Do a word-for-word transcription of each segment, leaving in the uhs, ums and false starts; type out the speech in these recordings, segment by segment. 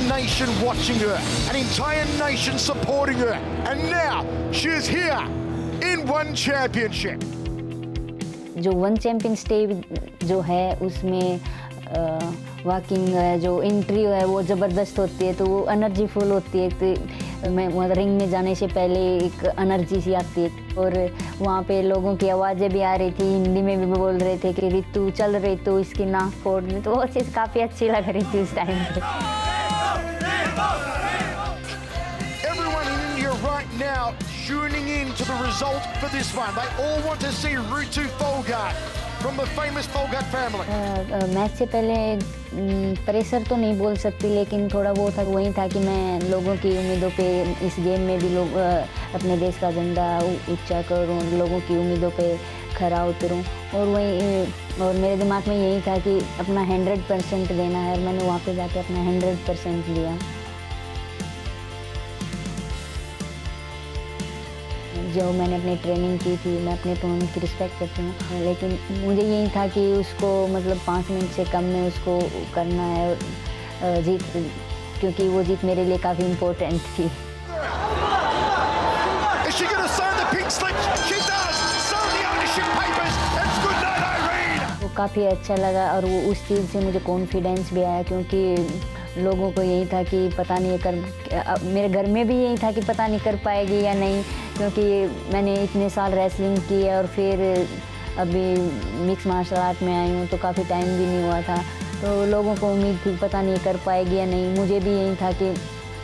nation watching her, an entire nation supporting her, and now she is here in one championship. जो one champion stage जो है उसमें walking जो entry है वो ज़बरदस्त होती है, तो वो एनर्जी फुल होती है। तो मैं मतलब रिंग में जाने से पहले एक एनर्जी सी आती है, और वहाँ पे लोगों की आवाज़ें भी आ रही थी, हिंदी में भी बोल रहे थे कि रितु चल रही तो इसकी नाक फोड़ में, तो वो चीज़ काफ़ी अच्छी लग रही थी उस टाइम पे। Now tuning in to the result for this one. They all want to see Ritu Phogat from the famous Phogat family. Match से पहले प्रेशर तो नहीं बोल सकती, लेकिन थोड़ा वो था वही था कि मैं लोगों की उम्मीदों पे इस गेम में भी लोग अपने देश का झंडा ऊंचा करूं, लोगों की उम्मीदों पे खरा उतरूं, और वही और मेरे दिमाग में यही था कि अपना हंड्रेड परसेंट देना है, और मैंने वहाँ पे जाके अपना हंड्रेड परसेंट दिया। जो मैंने अपनी ट्रेनिंग की थी, मैं अपने अपोनेंट की रिस्पेक्ट करती हूँ, लेकिन मुझे यही था कि उसको मतलब पाँच मिनट से कम में उसको करना है जीत, क्योंकि वो जीत मेरे लिए काफ़ी इम्पोर्टेंट थी। वो काफ़ी अच्छा लगा, और वो उस चीज़ से मुझे कॉन्फिडेंस भी आया, क्योंकि लोगों को यही था कि पता नहीं कर, मेरे घर में भी यही था कि पता नहीं कर पाएगी या नहीं, क्योंकि मैंने इतने साल रेसलिंग की है और फिर अभी मिक्स मार्शल आर्ट में आई हूँ, तो काफ़ी टाइम भी नहीं हुआ था, तो लोगों को उम्मीद थी पता नहीं कर पाएगी या नहीं। मुझे भी यही था कि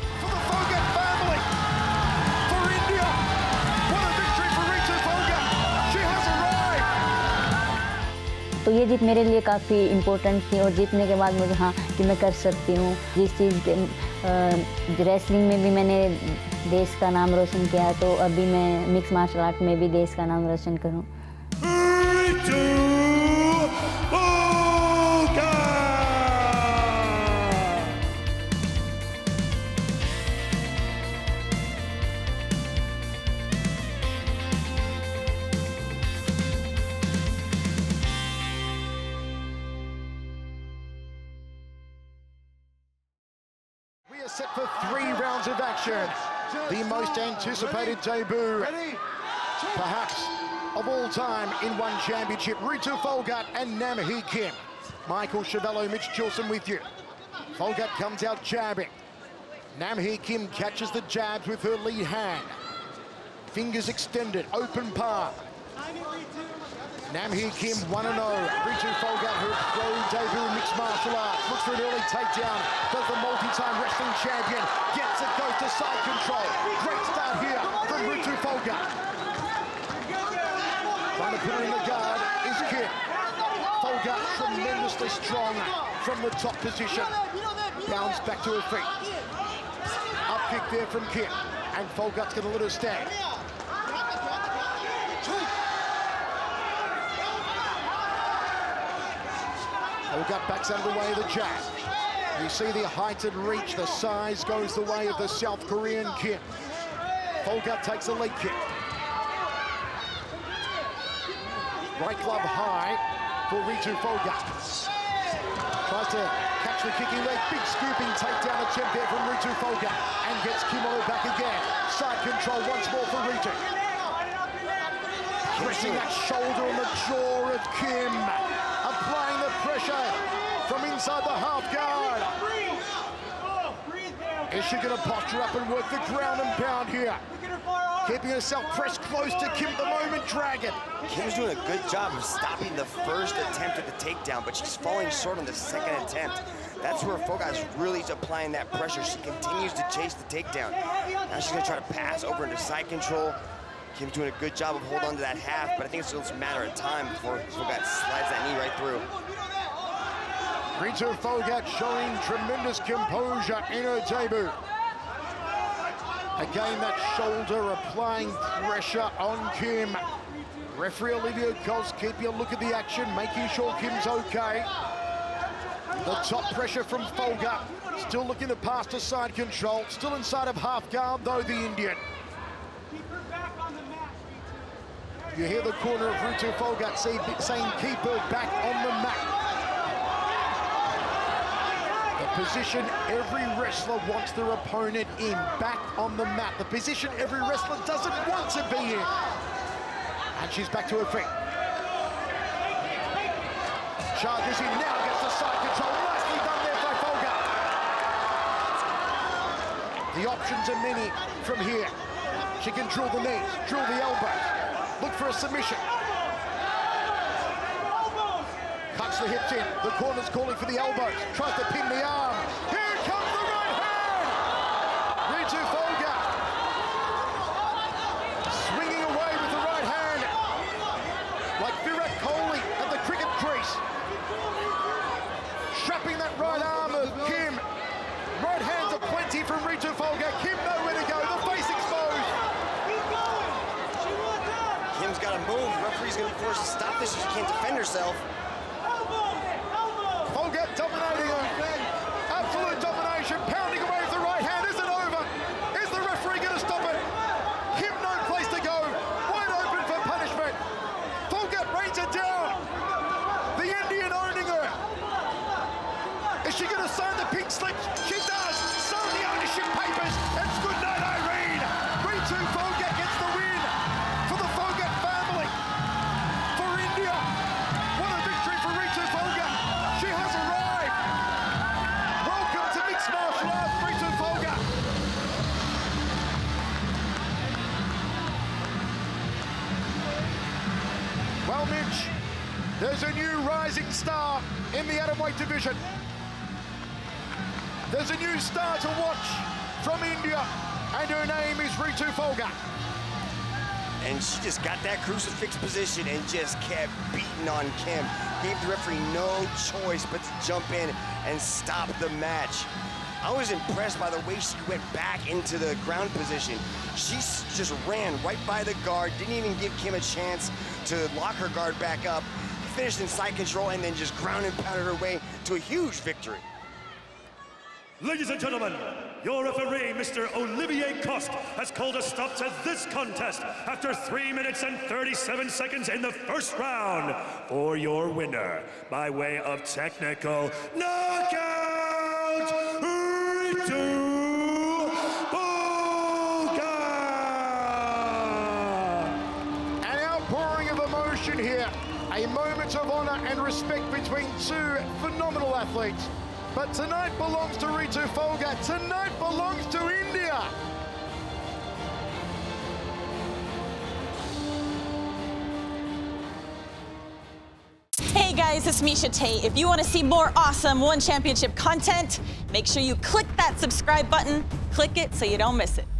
तो ये जीत मेरे लिए काफ़ी इम्पोर्टेंट थी, और जीतने के बाद मुझे हाँ कि मैं कर सकती हूँ जिस चीज़ के रेसलिंग में भी मैंने देश का नाम रोशन किया, तो अभी मैं मिक्स मार्शल आर्ट में भी देश का नाम रोशन करूँ। Set for three rounds of action. The most anticipated debut, perhaps, of all time in one championship. Ritu Phogat and Nam Hee Kim. Michael Chavello, Mitch Chilson with you. Phogat comes out jabbing. Nam Hee Kim catches the jabs with her lead hand. Fingers extended, open palm. Nam Hee Kim one and oh. Ritu Phogat, her pro debut in mixed martial arts. Looks for an early takedown. Does the multi-time wrestling champion. Gets it, goes to side control. Great start here from Ritu Phogat. Trying to put her in the guard is Kim. Phogat tremendously strong from the top position. Bounce back to her feet. Up kick there from Kim. And Phogat's going to let her stand. Phogat backs out of the way of the jab. You see the height and reach, the size goes the way of the South Korean Kim. Phogat takes a leg kick. Right glove high for Ritu Phogat. Tries to catch the kicking leg, big scooping takedown attempt there from Ritu Phogat, and gets Kim on her back again. Side control once more for Ritu. Pressing that shoulder on the jaw of Kim. Applying the pressure from inside the half guard. Is she going to posture up and work the ground and pound here? Keeping herself pressed close to Kim at the moment, dragging. Kim's doing a good job of stopping the first attempt at the takedown, but she's falling short on the second attempt. That's where Phogat's really applying that pressure. She continues to chase the takedown. Now she's going to try to pass over into side control. Kim's doing a good job of holding on to that half, but I think it's just a matter of time before Phogat slides that knee right through. Ritu Phogat showing tremendous composure in her debut. Again, that shoulder applying pressure on Kim. Referee Olivia Coles keeping a look at the action, making sure Kim's okay. The top pressure from Phogat, still looking to pass to side control, still inside of half guard though, the Indian. You hear the corner of Ritu Phogat saying, keep her back on the mat. The position every wrestler wants their opponent in, back on the mat. The position every wrestler doesn't want to be in. And she's back to her feet. Charges in now, gets the side control. Nicely done there by Phogat. The options are many from here. She can drill the knees, drill the elbows, look for a submission. Cuts the hips in, the corner's calling for the elbows, tries to pin the arm. Here comes the right hand! Ritu Phogat swinging away with the right hand, like Virat Kohli at the cricket crease. Strapping that right arm of Kim. Right hands are plenty from Ritu Phogat. Kim nowhere to go, the face exposed. Kim's got to move. The referee's going to be forced to stop this if she can't defend herself. Phogat dominating her. Absolute domination, pounding away with the right hand. Is it over? Is the referee going to stop it? Kim, no place to go. Wide open for punishment. Phogat rains it down. The Indian owning her. Is she going to sign the pink slip? She does. Sign the ownership papers. It's good night, Irene. Ritu Phogat gets the win for the Phogat family. For India. What a victory for Ritu Phogat. She has arrived. Welcome to mixed martial arts, Ritu Phogat. Well, Mitch, there's a new rising star in the atomweight division. There's a new star to watch from India, and her name is Ritu Phogat. And she just got that crucifix position and just kept beating on Kim. Gave the referee no choice but to jump in and stop the match. I was impressed by the way she went back into the ground position. She just ran right by the guard, didn't even give Kim a chance to lock her guard back up. Finished in side control and then just ground and pounded her way to a huge victory. Ladies and gentlemen, your referee, Mister Olivier Coste, has called a stop to this contest after three minutes and thirty-seven seconds in the first round for your winner by way of technical knockout, Ritu Phogat! An outpouring of emotion here, a moment of honor and respect between two phenomenal athletes. But tonight belongs to Ritu Phogat. Tonight belongs to India. Hey guys, it's Misha Tate. If you want to see more awesome One Championship content, make sure you click that subscribe button. Click it so you don't miss it.